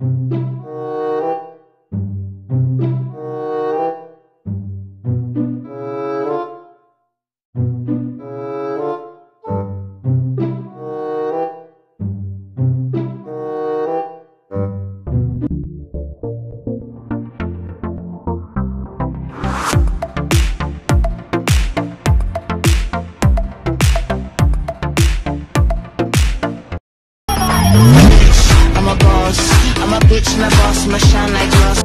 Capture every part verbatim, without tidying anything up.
I'm a boss, I'm a bitch and a boss, I'ma shine like gloss.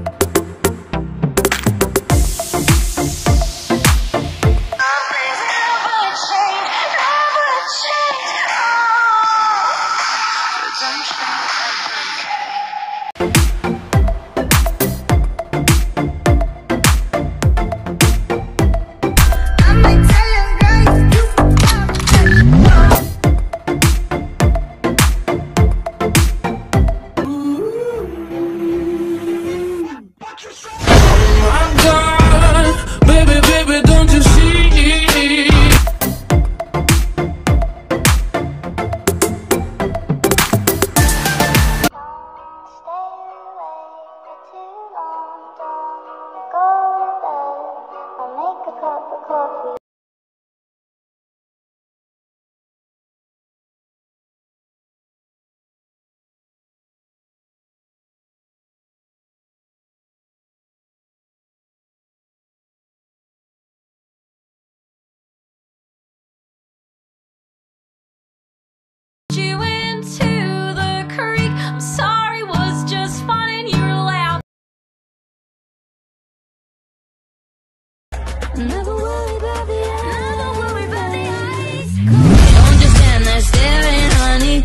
Never worry about the ice. Never worry about the ice. Don't just stand there staring, honey.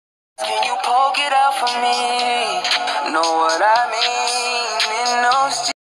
Can you poke it out for me? Know what I mean? In those